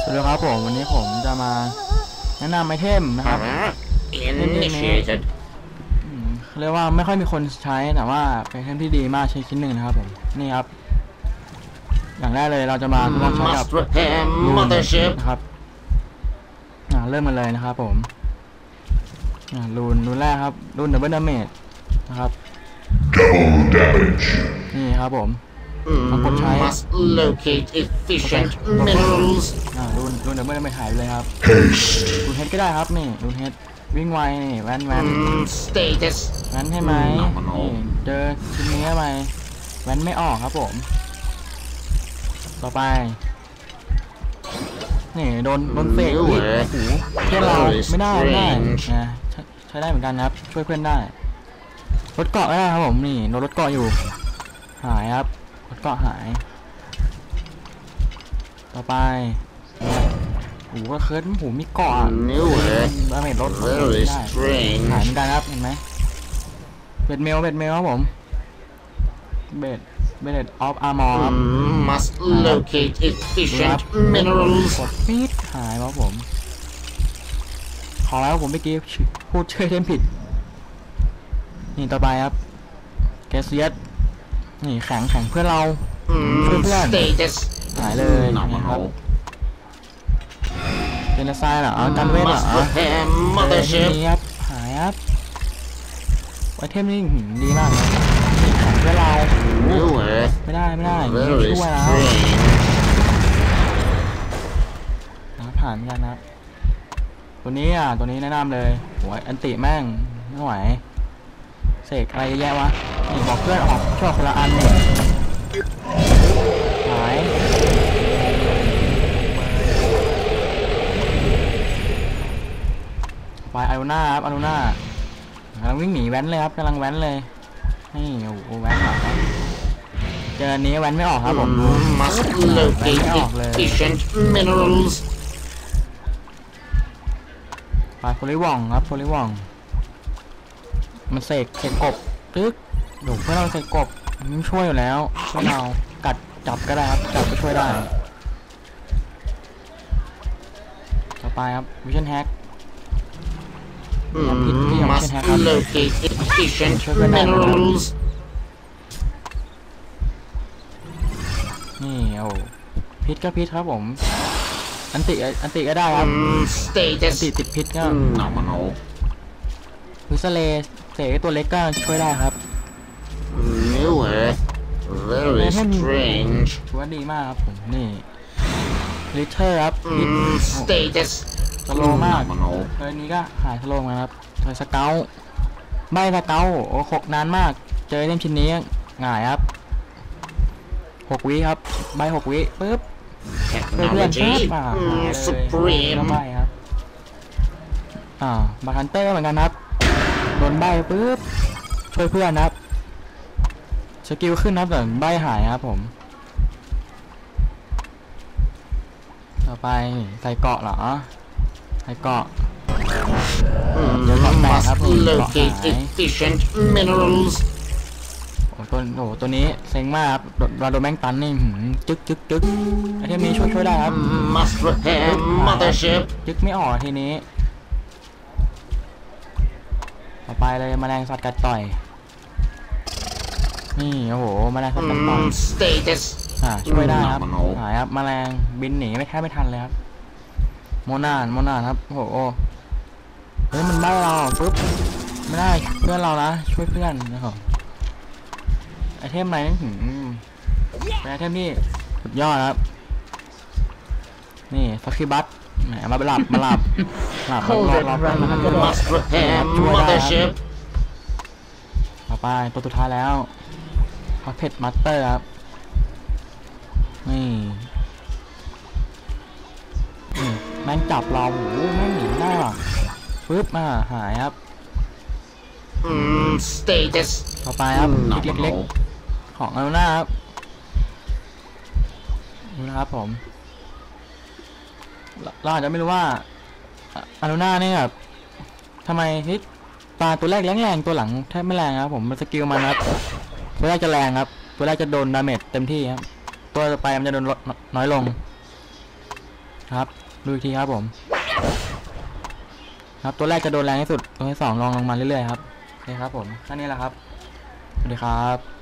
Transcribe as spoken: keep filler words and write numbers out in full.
สวัสดีครับผมวันนี้ผมจะมาแนะนำไอเทมนะครับInitiated เรียกว่าไม่ค่อยมีคนใช้แต่ว่าเป็นไอเทมที่ดีมากใช้ชิ้นหนึ่งนะครับผมนี่ครับอย่างแรกเลยเราจะมาลองใช้กับรูนนะครับเริ่มกันเลยนะครับผมรูนรูนแรกครับรูนดับเบิลดาเมจนะครับนี่ครับผมต้องกดใช้อ่ารูนรูนดับเบิลดาเมจหายไปเลยครับรูนเฮดก็ได้ครับนี่รูนเฮดวิ่งไวนี่แวนแวนแวนใช่ไหมนี่เจอชิ้นนี้เข้าไปแวนไม่ออกครับผมต่อไปนี่โดนโดนเฟกอีกโอ้โหเพื่อนเราไม่ได้ไม่ได้นะใช้ได้เหมือนกันครับช่วยเพื่อนได้รถเกาะได้ครับผมนี่โดนรถเกาะอยู่หายครับรถเกาะหายต่อไปโอ้โหเคิร์ดหูมีเกาะดาเมจรถได้หายเหมือนกันครับเห็นไหมเบ็ดเมลเบ็ดเมลครับผมเบ็ดเบ็ดออฟอาร์มอร์ครับ must locate efficient minerals กดปี๊ดหายครับผมขอแล้วผมเมื่อกี้พูดชื่อเล่นผิดนี่ต่อไปครับแกสเซียสนี่แข็งแข็งเพื่อนเราเพื่อนเพื่อนหายเลยนะครับเป็นอะไรเหรอการเวทเหรอนี่ครับหายครับไอเทมนี้ดีมากเลยแข็งเพื่อนเราไม่ได้ไม่ได้ไม่ช่วยแล้วนะผ่านเหมือนกันนะตัวนี้อ่ะตัวนี้แนะนำเลยโอ้ยอันติแม่งไม่ไหวเสกอะไรแย่วะนี่บอกเพื่อนออกชอบคนละอันเนี่ยหายไปอารูน่าครับอารูน่ากำลังวิ่งหนีแว้นเลยครับกำลังแว้นเลยนี่โอ้โหแว้นออกครับเจออันนี้แว้นไม่ออกครับผมแว้นไม่ออกเลยไปโพลิวองครับโพลิวองมันเสกเสกกบตึ๊กเดี๋ยวเพื่อนเราเสกกบมันช่วยอยู่แล้วช่วยเรากัดจับก็ได้ครับจับก็ช่วยได้ต่อไปครับวิชั่นแฮกพิษที่ของวิชั่นแฮกครับช่วยเพื่อนได้นี่โอ้พิษก็พิษครับผมอันติอันติก็ได้ครับอันติติดพิษก็วิสเลเสกตัวเล็กก็ช่วยได้ครับ New Earth very strange ถือว่าดีมากครับผมนี่ลิเทอร์ครับ status สโลมากเลยนี้ก็หายสโลมาครับเธอสเกลใบสเกลโอ้หกนานมากเจอเล่มชิ้นนี้ง่ายครับหกวิครับใบหกวิปึ๊บเพื่อนๆมาหายเลยแล้วใบครับอ่าบาคันเตอร์เหมือนกันครับโดนใบปึ๊บช่วยเพื่อนครับสกิลขึ้นครับแต่ใบหายครับผมต่อไปใส่เกาะเหรอใส่เกาะเดี๋ยวเกาะแตกครับเกาะหายโอ้ตัวโอ้ตัวนี้เซ็งมากครับเราโดนแมงตันนี่จึ๊กจึ๊กจึ๊กไอเทมนี้ช่วยช่วยได้ครับจึ๊กไม่ออกทีนี้ต่อไปเลยแมลงสัตว์กัดต่อยนี่โอ้โหแมลงสัตว์กัดต่อยอ่าช่วยได้ครับหายครับแมลงบินหนีไม่แทบไม่ทันเลยครับโมนานโมนานครับโอ้โหเฮ้ยมันใบ้เราปุ๊บไม่ได้เพื่อนเรานะช่วยเพื่อนนะครับไอเทมอะไรนี่ถึงเป็นไอเทมที่สุดยอดครับนี่ฟักคิบัตแหมมาหลับมาหลับหลับแล้วรอรอเพื่อนนะครับช่วยได้ครับต่อไปตัวสุดท้ายแล้วพักเพชรมัตเตอร์ครับนี่แม่งจับเราโอ้โหแม่งหนีได้หรอปึ๊บมาหายครับต่อไปครับเล็กๆของอารูน่าครับนี่นะครับผมเราอาจจะไม่รู้ว่าอารูน่าเนี่ยแบบทำไมนี่ปลาตัวแรกแรงๆตัวหลังแทบไม่แรงครับผมมันสกิลมันครับตัวแรกจะแรงครับตัวแรกจะโดนดาเมจเต็มที่ครับตัวต่อไปมันจะโดนลดน้อยลงครับดูอีกทีครับผมครับตัวแรกจะโดนแรงที่สุดตัวที่สองลองลงมาเรื่อยๆครับโอเคครับผมแค่นี้แหละครับสวัสดีครับ